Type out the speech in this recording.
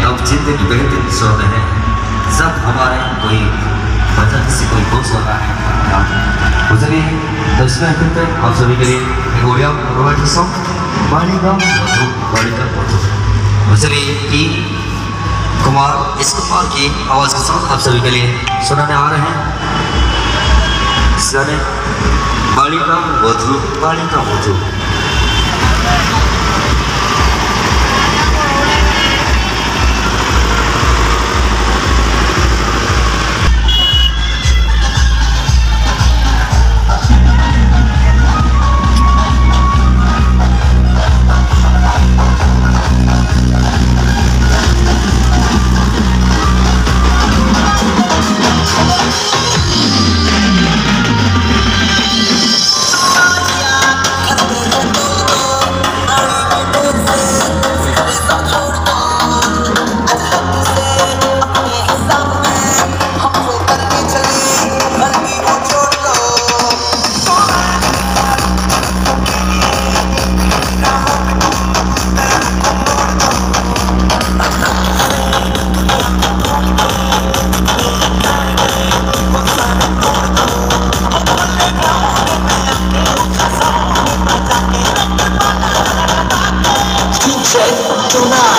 अब जिंदगी बेहतरीन सोते हैं जब हमारे कोई भजन से कोई खुश होता है। तो चलिए तो इसमें फिर आप सभी के लिए एक ओडिया रोमांटिक सॉन्ग बालिका मधु बालिका मधु। तो चलिए कि कुमार इस कुमार की आवाज के साथ आप सभी के लिए सुनाने आ रहे हैं। बालिका मधु बालिका मधु। Chunga.